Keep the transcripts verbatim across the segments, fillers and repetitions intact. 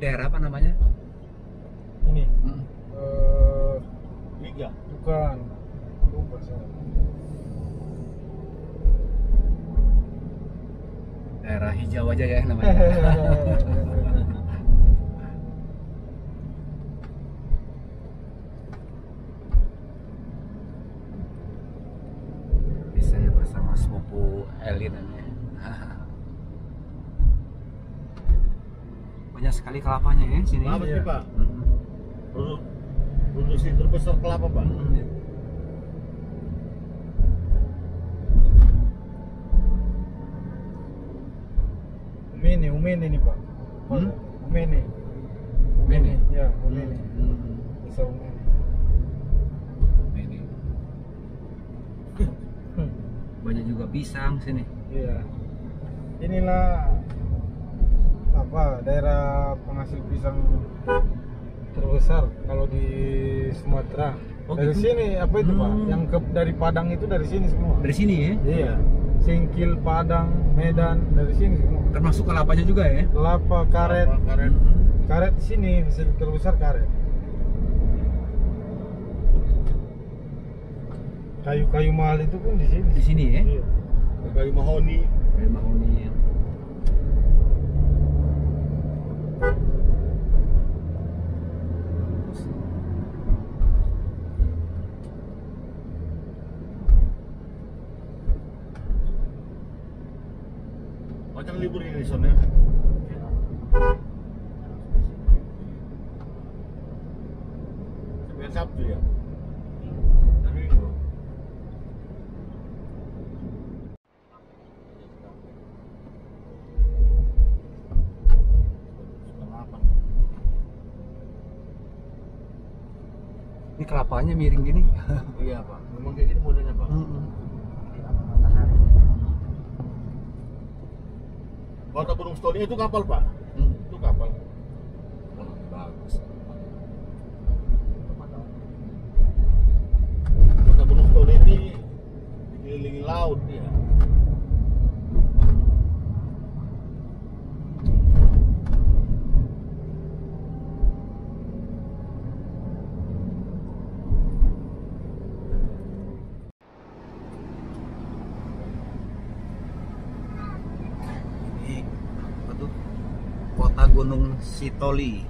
daerah apa namanya? Ini. Hmm. Eh, Liga. bukan. Lupa saya. Daerah hijau aja ya namanya. Bisa ya bersama sepupu Elin ini. Banyak sekali kelapanya ya sini. Kelapa sih Iya. Pak. Hmm. Produk produksi terbesar kelapa Pak. Hmm. Umene, Umene nih Pak. Hmm? Umene. Umene? Ya, Umene. Hmm. Bisa Umene. Ini Hmm. banyak juga pisang sini. Iya. Inilah apa daerah penghasil pisang terbesar kalau di Sumatera. Oh, Dari gitu? sini apa itu Pak? Hmm. Yang ke dari Padang itu dari sini semua. Dari sini ya? Iya. Singkil, Padang, Medan dari sini semua. Termasuk kelapanya juga ya? Kelapa, karet. Kelapa, karet. Karet di sini hasil terbesar karet. Kayu-kayu mahal itu pun di sini. Di sini ya? Iya. Kayu mahoni. Dari mahoni ya. Macam libur ini di sana. Sampai Sabtu ya. Hari Minggu. Ini kelapanya miring gini. Iya Pak. Memang kayak gini modelnya Pak. Kota Gunung Stoni itu kapal Pak. Hmm. Itu kapal. Wah, bagus. Kota Gunung Stoni ini dikelilingi laut ya. Ini apa tuh? Kota Gunung Sitoli.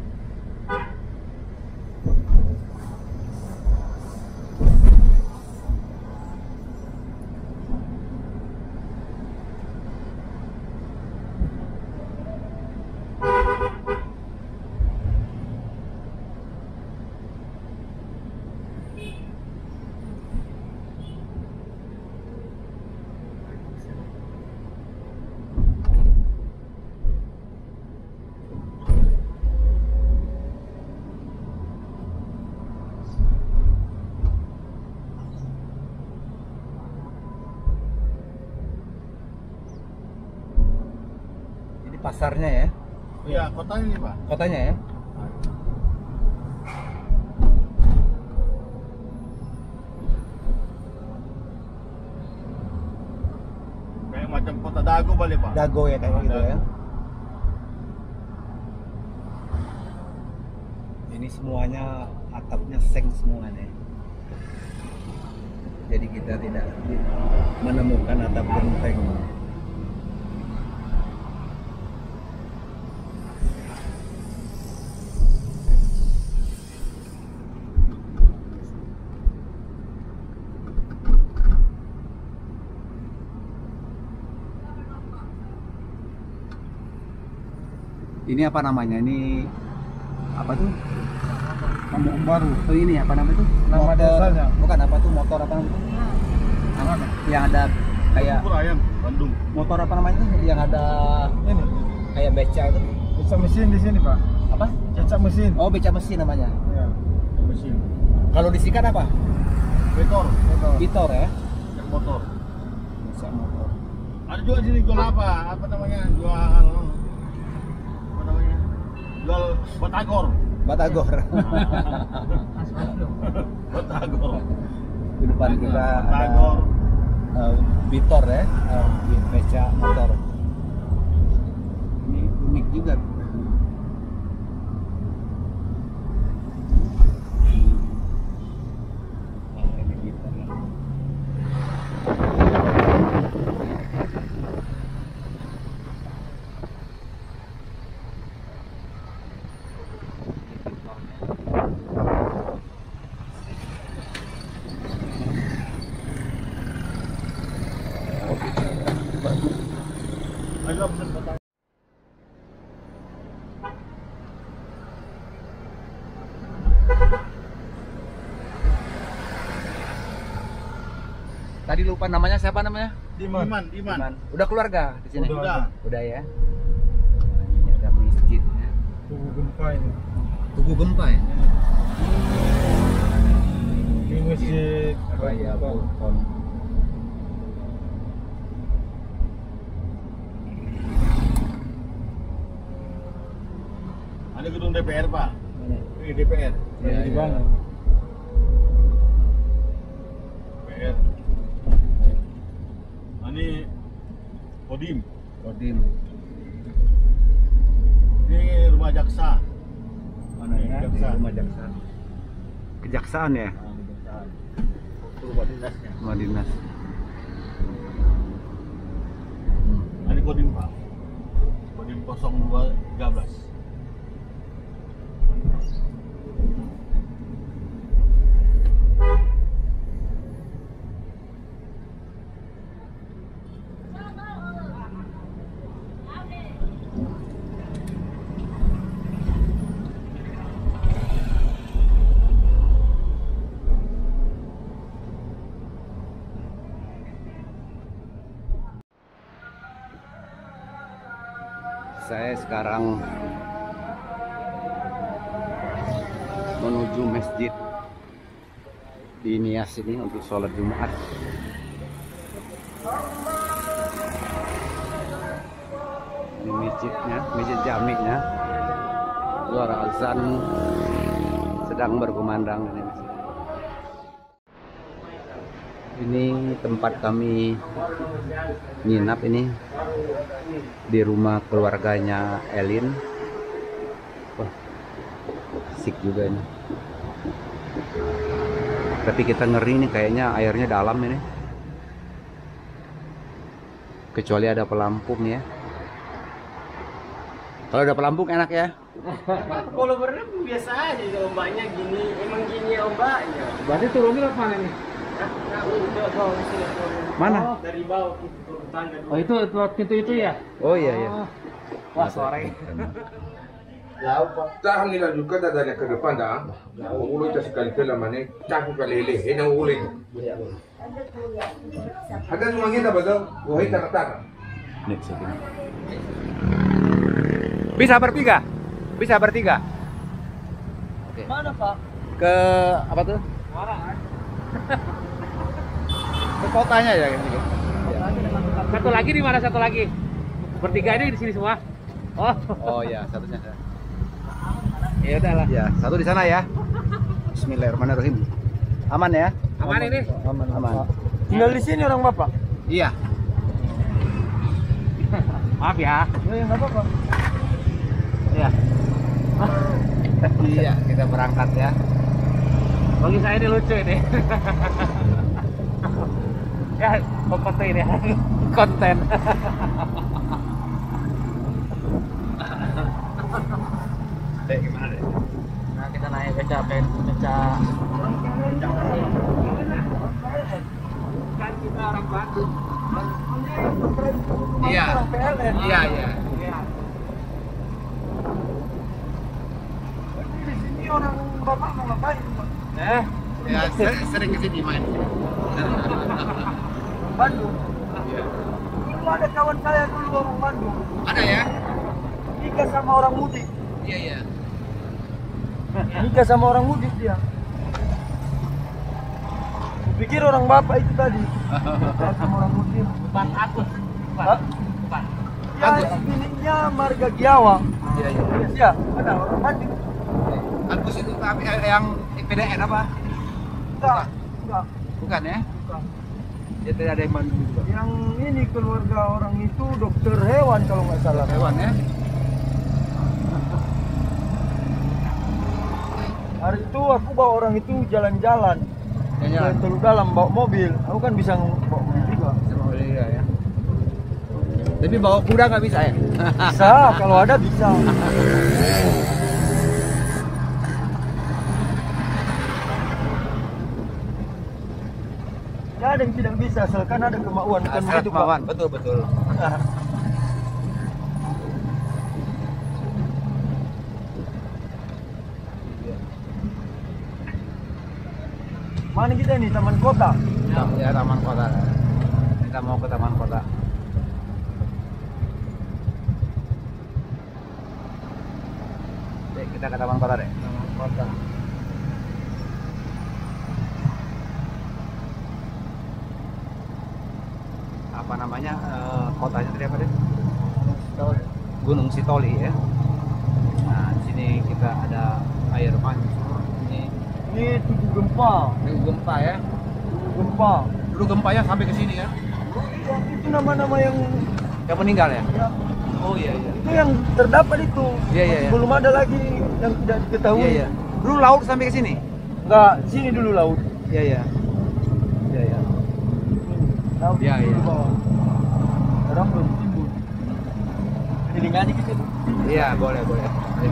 Ini pasarnya ya? Iya, kotanya nih Pak. Kotanya ya? Kayak macam kota Dago balik Pak. Dago ya kayak gitu ya. Ini semuanya atapnya seng semuanya. Jadi kita tidak menemukan atap genteng. Ini apa namanya? Ini apa tuh? Kampung baru. Oh ini apa namanya tuh? Nama Motor- desanya. Bukan apa tuh motor apa namanya? tuh? Mana? Yang ada kayak Bubur ayam Bandung. motor apa namanya tuh? Yang ada Ini. kayak beca itu. Beca mesin di sini Pak. Apa? Beca mesin. Oh beca mesin namanya. Iya. Mesin. Kalau disikat apa? Motor. Betul. Vitor ya? Yang motor. Beca motor. Ada juga di sini jual apa? Apa namanya? Jual apa namanya? Jual batagor. Batagor. Batagor. Di depan kita ada Batagor. uh, Vitor ya, uh, beca motor. Ini unik juga. Ayo pesen potong. Tadi lupa namanya, siapa namanya? Diman, Diman. Diman. Udah keluarga di sini? Udah. Udah ya. Ini ada masjidnya. Tugu gempa ini. Tugu gempa ya? Ini masjid Raya Bolkon. Ada gedung D P R, Pak. Ini D P R. Iya, lagi iya. dibangun. D P R. Nah, ini Kodim. Kodim. Ini rumah jaksa. Mana ya? Jaksa. Rumah jaksa. Kejaksaan ya? Nah, kejaksaan. Itu rumah dinasnya. Rumah dinas. Nah, ini Kodim, Pak. Kodim nol dua tiga belas. Saya sekarang menuju masjid di Nias ini untuk sholat Jumat. Ini masjidnya, masjid jaminya. Suara azan sedang berkumandang ini. Ini tempat kami nginap ini di rumah keluarganya Elin. Wah, asik juga ini. Tapi kita ngeri nih, kayaknya airnya dalam ini. Kecuali ada pelampung ya. Kalau ada pelampung enak ya. Kalau berenang biasa aja ombaknya gini, emang gini ombaknya. Berarti turunnya lewat mana nih? Nah, nah, udah bawah sini turun. Mana? Oh, dari bawah kita turun tangga dulu. Oh itu lewat pintu itu ya? Oh iya iya. Wah sore. Tahan nila juga dari ke depan dah. Ulo itu sekali kali mana? Cakup kali ini, ini ulo itu. Ada semuanya dah betul. Wahai tak. Nih, sini. Bisa bertiga? Bisa bertiga? Oke. Mana, Pak? Ke apa tuh? Mana? Ke kotanya ya gitu. Satu lagi di mana satu lagi? Bertiga ini di sini semua. Oh. Oh ya, satunya. Ya udahlah. Ya, satu di sana ya. Bismillahirrahmanirrahim. Aman ya? Aman ini? Aman, aman. Tinggal di sini orang Bapak. Iya. Maaf ya. Ya, enggak apa-apa. Ya. Iya, kita berangkat ya. Bagi saya ini lucu ini. Ya, kompeten ini ya. Konten. Dek, gimana deh? Nah, kita naik beca pen, beca. Kan kita orang Bandung. Iya. Orang P L N. Iya, iya. Di sini orang Bapak mau ngapain, Pak? Eh, Ya, sering, sering kesini main. Bandung. Iya. Dulu ada kawan saya dulu orang Bandung. Ada ya? Nikah sama orang mudik. Iya, iya. Nikah sama orang mudik dia. Kupikir orang bapak itu tadi. Nikah sama orang mudik. Bukan aku. Hah? Bukan. Ya, bininya Marga Giawa. Iya, iya. Ya, ada orang Bandung. Agus itu tapi eh, yang P D N apa? Enggak, enggak. Bukan ya? Bukan. Ya tidak ada yang Bandung juga. Yang ini keluarga orang itu dokter hewan kalau nggak salah. Hewan ya? Hari itu aku bawa orang itu jalan-jalan. Jalan-jalan. Ke Teluk Dalam bawa mobil. Aku kan bisa bawa mobil juga. Sama Olivia ya. Tapi bawa kuda nggak bisa ya? Bisa, kalau ada bisa. Nggak ada yang tidak bisa, asalkan ada kemauan. Bukan Asal begitu, Pak. kemauan, betul betul. Mana kita nih, taman kota? Ya, ya taman kota. Kita mau ke taman kota. Dek, kita ke taman kota deh. Taman kota. Apa namanya eh, kotanya tadi apa deh? Gunung Sitoli ya. Nah di sini kita ada air mancur. Ini Ini tujuh gempa. ini gempa ya. Tujuh gempa. Dulu gempanya sampai ke sini ya. Yang itu nama-nama yang Yang meninggal ya? ya, Oh iya iya. itu yang terdapat itu. Iya, iya, iya. Belum ada lagi yang tidak diketahui. Iya iya. Dulu laut sampai ke sini. Enggak, sini dulu laut. Iya iya. Iya iya. Laut Iya, di iya. bawah. Sekarang belum timbul. Jadi ngaji ke situ. Iya boleh boleh.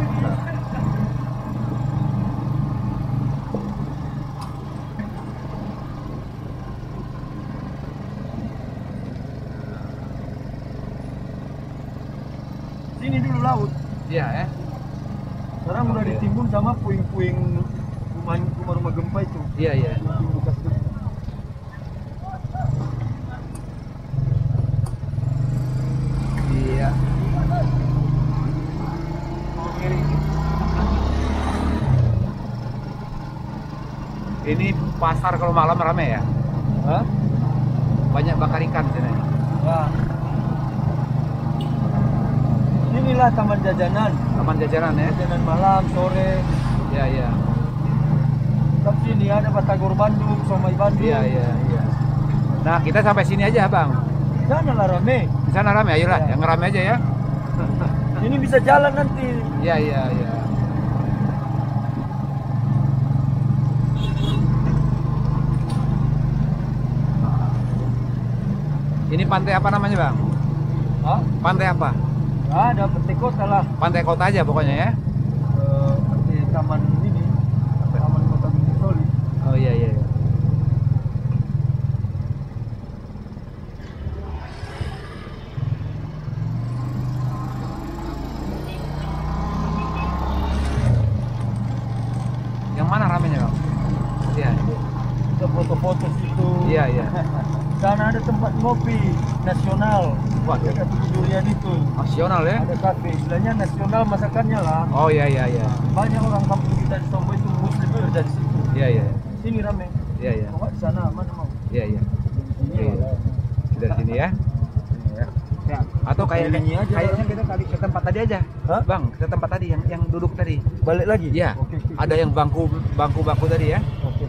Sini dulu laut. Iya ya. Sekarang udah ditimbun sama puing-puing rumah rumah gempa itu. Iya iya. Puing bekas gempa. Iya. Ini pasar kalau malam rame ya? Hah? Banyak bakar ikan di sini. Ya. Inilah taman jajanan. Taman jajanan ya? Jajanan malam, sore. Iya iya. Tapi sini ada Batagor Bandung, Somai Bandung. Iya iya iya. Nah kita sampai sini aja bang. Sana lah rame. Di sana rame, ayolah. Iya. Yang rame aja ya. Ini bisa jalan nanti. Iya iya iya. Ini pantai apa namanya bang? Hah? Pantai apa? Nggak ada pantai kota lah. Pantai kota aja pokoknya ya. Eh, Pantai taman ini. Taman kota Gunung Soli. Oh iya iya. iya. Yang mana ramenya bang? Iya. Kita foto-foto situ. Iya iya. Sana ada tempat ngopi nasional. Wah, Dekat durian itu. nasional ya? Ada kafe, istilahnya nasional masakannya lah. Oh iya iya iya. Banyak orang kampung kita di Tombo itu muslim kerja di situ. Iya iya. Sini rame. Iya iya. Mau nggak di sana mana mau? Iya iya. Sini Iya. lah. Dari sini ya. Ya. Atau kayak Kelilingi aja. kayaknya kita kali ke tempat tadi aja. Hah? Bang, ke tempat tadi yang yang duduk tadi. Balik lagi? Iya. Oke, oke. Ada yang bangku bangku-bangku tadi ya. Oke.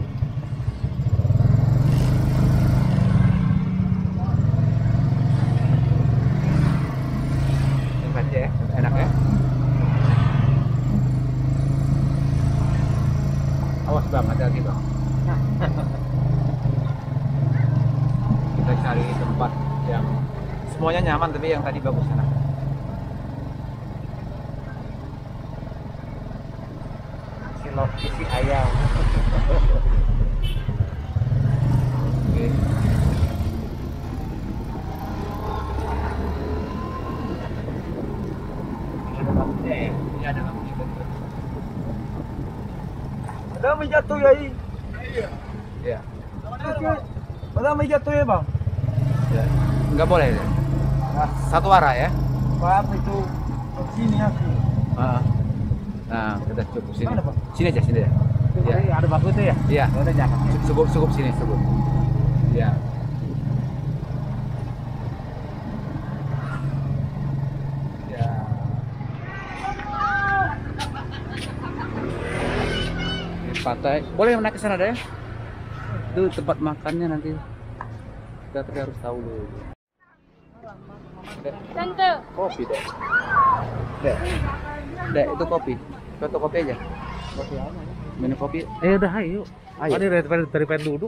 Yang baca ya, enak ya. Awas bang, hati-hati bang. Kita cari tempat yang semuanya nyaman tapi yang tadi bagus enak. Silok isi ayam. Oke. Ini ada bang. Ada may jatuh ya ini. Iya. Ada may jatuh ya bang. Ya. Nggak boleh ya? Nah, Satu arah ya? apa itu? Sini aku. Heeh. Nah, kita cukup sini. Mana, Pak? Sini aja, sini aja. Iya. Ada baku itu ya? Iya. Ya udah jangan. Cukup cukup sini, cukup. Iya. Ya. Ini pantai. Boleh naik ke sana deh. Itu tempat makannya nanti. Kita tapi harus tahu dulu. Dek, Tante, kopi deh. Dek. Dek, itu kopi. Foto kopi aja. Kopi apa? Minum kopi. Eh udah ayo. Ayo. Oh, ini daripada daripada duduk.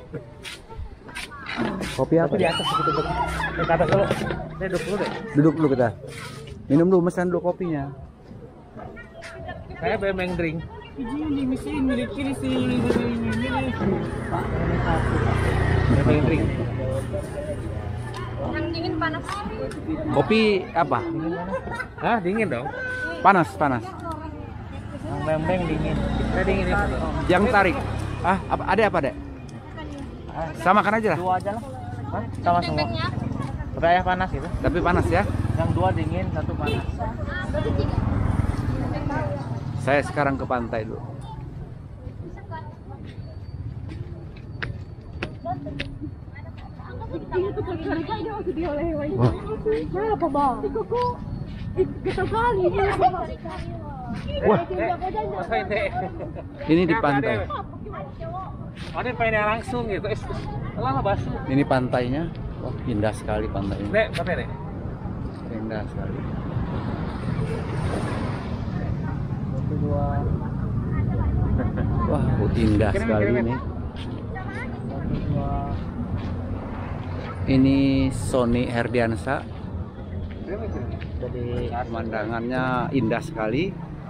Kopi apa? Di atas gitu tuh. Di atas dulu. Saya duduk dulu deh. Duduk dulu kita. Minum dulu, pesan dulu kopinya. Saya bemeng drink. Bemeng drink. yang dingin panas. Kopi apa? Hah, dingin dong. Panas, panas. Yang bemeng dingin. Saya dingin ya. Yang tarik. Ah, apa ada apa, Dek? Sama makan aja lah. Dua aja lah. Hah? Sama semua. Tapi ayah panas gitu. Tapi panas ya. Yang dua dingin, satu panas. Saya sekarang ke pantai dulu. Wah. Wah. Ini di pantai. Oh, ini pengen langsung gitu. Lama basuh. Ini pantainya. Wah, indah sekali pantainya. Nek, apa nek? Indah sekali. Wah, indah sekali ini. Ini Sony Herdiansa. Jadi pemandangannya indah sekali.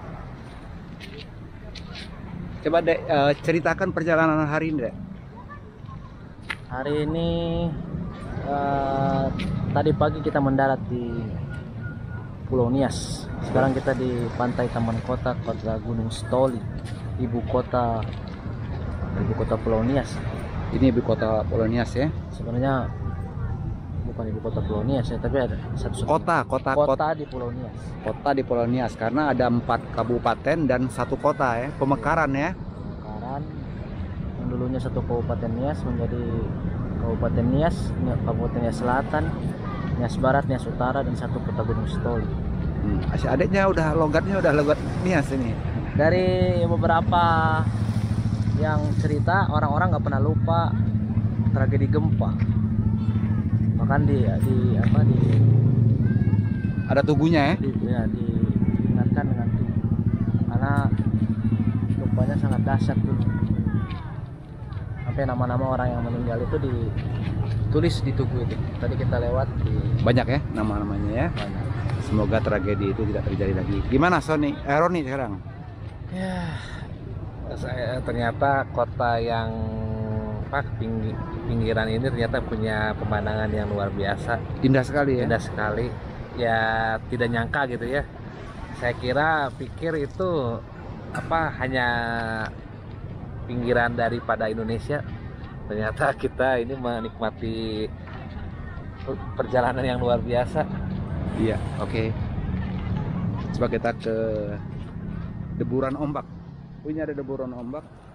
Coba Dek, uh, ceritakan perjalanan hari ini, Dek. Hari ini uh, tadi pagi kita mendarat di Pulau Nias. Sekarang kita di pantai Taman Kota, Kota Gunung Stoli, ibu kota ibu kota Pulau Nias. Ini ibu kota Pulau Nias ya. Sebenarnya bukan ibu kota Pulau Nias ya, tapi ada satu Kota, kota, kota, kota, di Pulau Nias. kota di Pulau Nias karena ada empat kabupaten dan satu kota ya. Pemekaran ya. Pemekaran yang dulunya satu kabupaten Nias menjadi Kabupaten Nias, Kabupaten Nias Selatan, Nias Barat, Nias Utara, dan satu kota Gunung Stoli. Hmm, asik adiknya udah logatnya udah logat Nias ini. Dari beberapa yang cerita, orang-orang nggak pernah lupa tragedi gempa. Bahkan di di apa di Ada tubuhnya ya. di, ya, diingatkan dengan itu karena gempanya sangat dahsyat dulu. Sampai nama-nama orang yang meninggal itu ditulis di tugu itu. Tadi kita lewat di Banyak ya nama-namanya ya. mana? Semoga tragedi itu tidak terjadi lagi. Gimana Sony? Eh, Roni sekarang? Ya, saya ternyata kota yang apa pinggir, pinggiran ini ternyata punya pemandangan yang luar biasa, Indah sekali ya. indah sekali. Ya tidak nyangka gitu ya. Saya kira pikir itu apa hanya pinggiran daripada Indonesia. Ternyata kita ini menikmati perjalanan yang luar biasa. Iya, oke. Coba kita ke deburan ombak. Oh, ini ada deburan ombak.